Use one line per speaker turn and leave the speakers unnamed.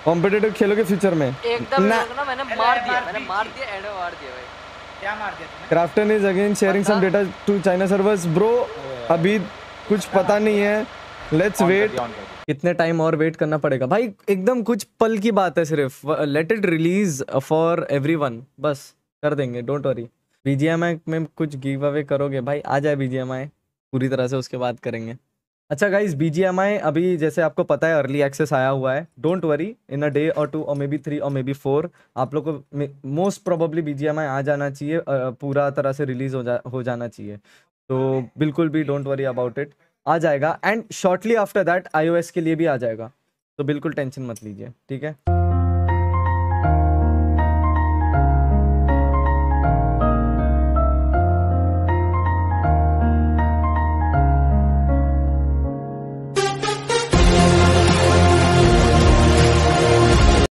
Competitive खेलोगे future में?
एकदम
ना
ना मैंने मार दिया एंड मार दिया भाई।
क्या मार दिया तूने?
Krafton is again sharing some data to China servers bro. अभी कुछ पता नहीं है, लेट्स वेट। कितने टाइम और वेट करना पड़ेगा भाई? एकदम कुछ पल की बात है, सिर्फ let it release for everyone, बस कर देंगे, डोंट वरी। बीजीएमआई में कुछ गिव अवे करोगे भाई? आ जाए बीजीएमआई पूरी तरह से, उसके बाद करेंगे। अच्छा गाइस, बीजीएमआई अभी जैसे आपको पता है अर्ली एक्सेस आया हुआ है, don't worry, in a day और 2 और मे बी 3 और मे बी 4 आप लोग को मोस्ट प्रोबेबली बीजीएमआई आ जाना चाहिए, पूरा तरह से रिलीज हो जाना चाहिए। तो बिल्कुल भी डोंट वरी अबाउट इट, आ जाएगा। And shortly after that iOS के लिए भी आ जाएगा, तो बिल्कुल टेंशन मत लीजिए, ठीक है।